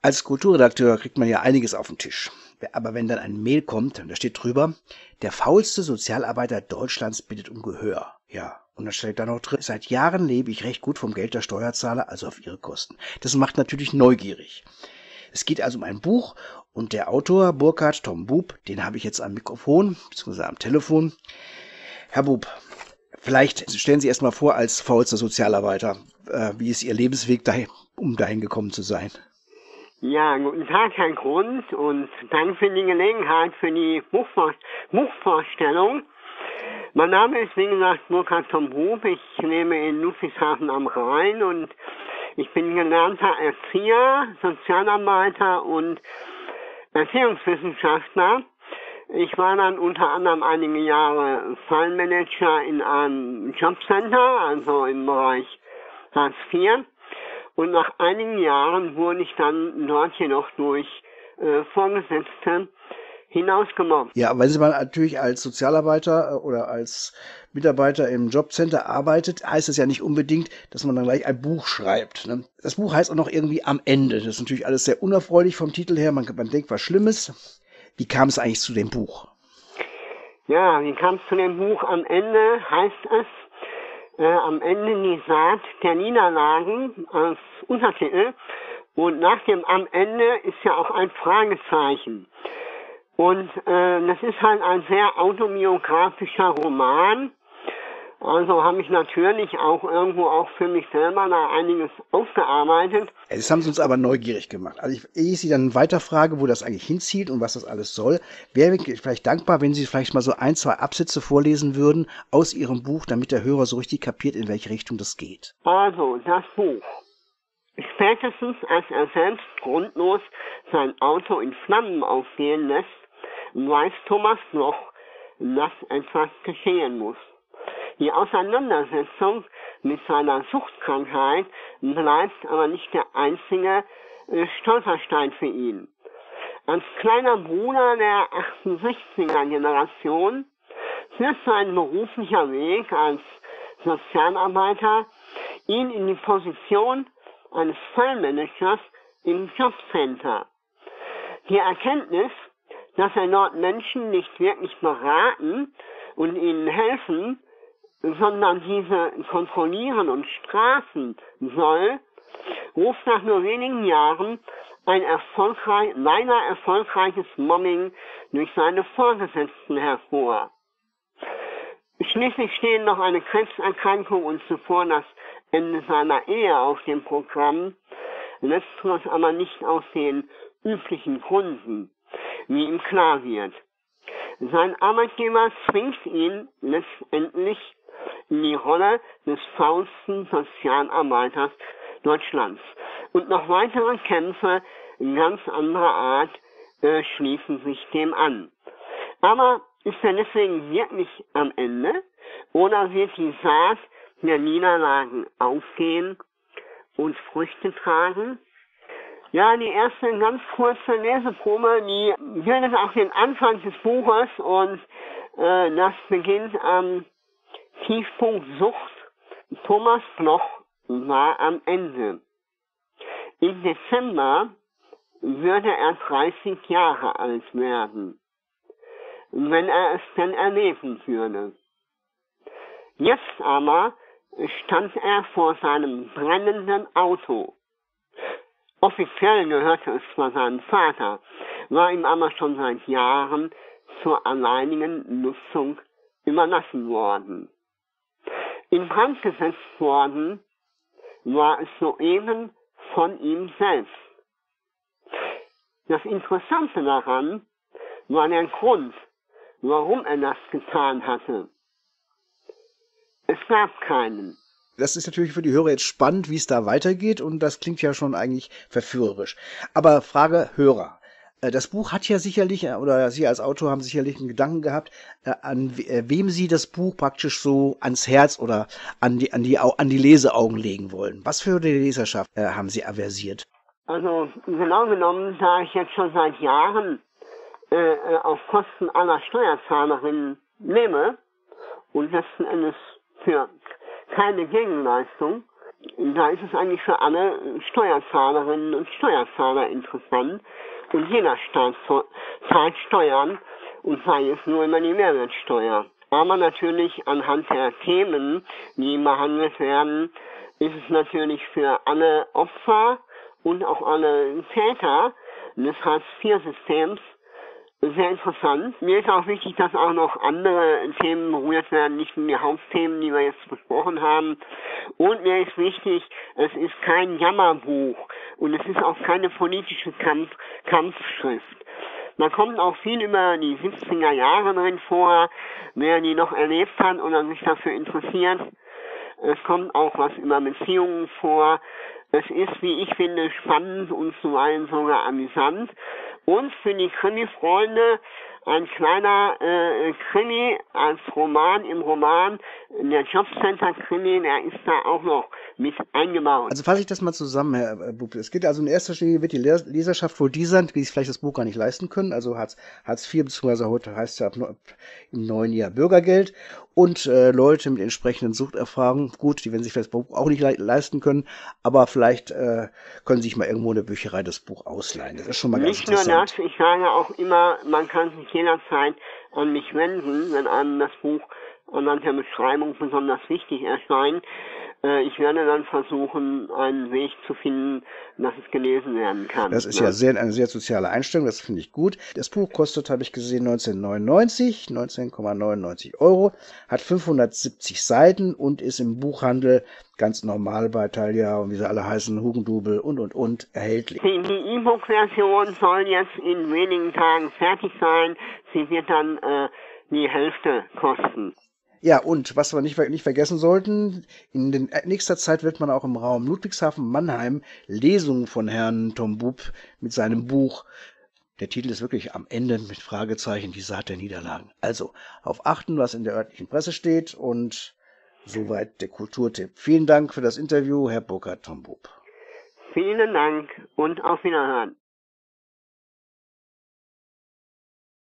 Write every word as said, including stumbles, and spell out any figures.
Als Kulturredakteur kriegt man ja einiges auf den Tisch. Aber wenn dann ein Mail kommt, da steht drüber, der faulste Sozialarbeiter Deutschlands bittet um Gehör. Ja, und dann steht da noch drin, seit Jahren lebe ich recht gut vom Geld der Steuerzahler, also auf ihre Kosten. Das macht natürlich neugierig. Es geht also um ein Buch und der Autor, Burkhard Tom Bub, den habe ich jetzt am Mikrofon, beziehungsweise am Telefon. Herr Bub, vielleicht stellen Sie erst mal vor als faulster Sozialarbeiter, äh, wie ist Ihr Lebensweg, dahin, um dahin gekommen zu sein? Ja, guten Tag, Herr Grund, und danke für die Gelegenheit für die Buchvor Buchvorstellung. Mein Name ist, wie gesagt, Burkhard Tom Bub. Ich lebe in Ludwigshafen am Rhein und ich bin gelernter Erzieher, Sozialarbeiter und Erziehungswissenschaftler. Ich war dann unter anderem einige Jahre Fallmanager in einem Jobcenter, also im Bereich Hartz vier. Und nach einigen Jahren wurde ich dann dort jedoch durch äh, Vorgesetzte hinausgemobbt. Ja, weil Sie mal natürlich als Sozialarbeiter oder als Mitarbeiter im Jobcenter arbeitet, heißt es ja nicht unbedingt, dass man dann gleich ein Buch schreibt. Ne? Das Buch heißt auch noch irgendwie am Ende. Das ist natürlich alles sehr unerfreulich vom Titel her. Man, man denkt was Schlimmes. Wie kam es eigentlich zu dem Buch? Ja, wie kam es zu dem Buch? Am Ende heißt es, Äh, am Ende die Saat der Niederlagen als Untertitel. Und nach dem am Ende ist ja auch ein Fragezeichen. Und äh, das ist halt ein sehr autobiografischer Roman. Also habe ich natürlich auch irgendwo auch für mich selber da einiges aufgearbeitet. Das haben Sie uns aber neugierig gemacht. Also ich, ehe ich Sie dann weiter frage, wo das eigentlich hinzieht und was das alles soll, wäre ich vielleicht dankbar, wenn Sie vielleicht mal so ein, zwei Absätze vorlesen würden aus Ihrem Buch, damit der Hörer so richtig kapiert, in welche Richtung das geht. Also, das Buch. Spätestens als er selbst grundlos sein Auto in Flammen aufgehen lässt, weiß Thomas Bloch, dass etwas geschehen muss. Die Auseinandersetzung mit seiner Suchtkrankheit bleibt aber nicht der einzige äh, Stolperstein für ihn. Als kleiner Bruder der achtundsechziger Generation führt sein beruflicher Weg als Sozialarbeiter ihn in die Position eines Fallmanagers im Jobcenter. Die Erkenntnis, dass er dort Menschen nicht wirklich beraten und ihnen helfen, sondern diese kontrollieren und strafen soll, ruft nach nur wenigen Jahren ein erfolgreich, leider erfolgreiches Mobbing durch seine Vorgesetzten hervor. Schließlich stehen noch eine Krebserkrankung und zuvor das Ende seiner Ehe auf dem Programm, letzteres aber nicht aus den üblichen Gründen, wie ihm klar wird. Sein Arbeitgeber zwingt ihn letztendlich in die Rolle des faulsten Sozialarbeiters Deutschlands. Und noch weitere Kämpfe ganz anderer Art äh, schließen sich dem an. Aber ist er deswegen wirklich am Ende? Oder wird die Saat der Niederlagen aufgehen und Früchte tragen? Ja, die erste ganz kurze Leseprobe, die bildet auch den Anfang des Buches und äh, das beginnt am Tiefpunkt Sucht. Thomas Bloch war am Ende. Im Dezember würde er dreißig Jahre alt werden, wenn er es denn erleben würde. Jetzt aber stand er vor seinem brennenden Auto. Offiziell gehörte es zwar seinem Vater, war ihm aber schon seit Jahren zur alleinigen Nutzung überlassen worden. In Brand gesetzt worden war es soeben von ihm selbst. Das Interessante daran war der Grund, warum er das getan hatte. Es gab keinen. Das ist natürlich für die Hörer jetzt spannend, wie es da weitergeht, und das klingt ja schon eigentlich verführerisch. Aber Frage Hörer. Das Buch hat ja sicherlich, oder Sie als Autor haben sicherlich einen Gedanken gehabt, an wem Sie das Buch praktisch so ans Herz oder an die, an die, an die Leseaugen legen wollen. Was für eine Leserschaft äh, haben Sie aversiert? Also genau genommen, da ich jetzt schon seit Jahren äh, auf Kosten aller Steuerzahlerinnen nehme und letzten Endes für keine Gegenleistung Da ist es eigentlich für alle Steuerzahlerinnen und Steuerzahler interessant. Und jeder Staat zahlt Steuern, und sei es nur über die Mehrwertsteuer. Aber natürlich anhand der Themen, die behandelt werden, ist es natürlich für alle Opfer und auch alle Täter des Hartz vier Systems sehr interessant. Mir ist auch wichtig, dass auch noch andere Themen berührt werden, nicht nur die Hauptthemen, die wir jetzt besprochen haben. Und mir ist wichtig, es ist kein Jammerbuch und es ist auch keine politische Kampf Kampfschrift. Da kommt auch viel über die siebziger Jahre drin vor, wer die noch erlebt hat oder sich dafür interessiert. Es kommt auch was über Beziehungen vor. Es ist, wie ich finde, spannend und zuweilen sogar amüsant. Und für die Krimi-Freunde ein kleiner äh, Krimi als Roman im Roman, der Jobcenter-Krimi, der ist da auch noch mit eingebaut. Also fasse ich das mal zusammen, Herr Bub. Es geht also in erster Linie, wird die Leserschaft wohl die sein, die sich vielleicht das Buch gar nicht leisten können, also Hartz, Hartz vier, beziehungsweise heute heißt es ja ab, ab im neuen Jahr Bürgergeld, und äh, Leute mit entsprechenden Suchterfahrungen, gut, die werden sich vielleicht das Buch auch nicht le leisten können, aber vielleicht äh, können sie sich mal irgendwo in der Bücherei das Buch ausleihen. Das ist schon mal ganz interessant. Nicht nur das, ich sage auch immer, man kann sich jederzeit an mich wenden, wenn einem das Buch anhand der Beschreibung besonders wichtig erscheint. Äh, ich werde dann versuchen, einen Weg zu finden, dass es gelesen werden kann. Das ist ne? ja sehr, eine sehr soziale Einstellung, das finde ich gut. Das Buch kostet, habe ich gesehen, neunzehnhundertneunundneunzig, neunzehn Komma neunundneunzig Euro, hat fünfhundertsiebzig Seiten und ist im Buchhandel ganz normal bei Thalia und wie sie alle heißen, Hugendubel und, und, und erhältlich. Die die E-Book-Version soll jetzt in wenigen Tagen fertig sein. Sie wird dann äh, die Hälfte kosten. Ja, und was wir nicht, nicht vergessen sollten, in den, nächster Zeit wird man auch im Raum Ludwigshafen-Mannheim Lesungen von Herrn Tom Bub mit seinem Buch, der Titel ist wirklich am Ende mit Fragezeichen, die Saat der Niederlagen. Also auf achten, was in der örtlichen Presse steht, und soweit der Kulturtipp. Vielen Dank für das Interview, Herr Burkhard Tom Bub. Vielen Dank und auf Wiederhören.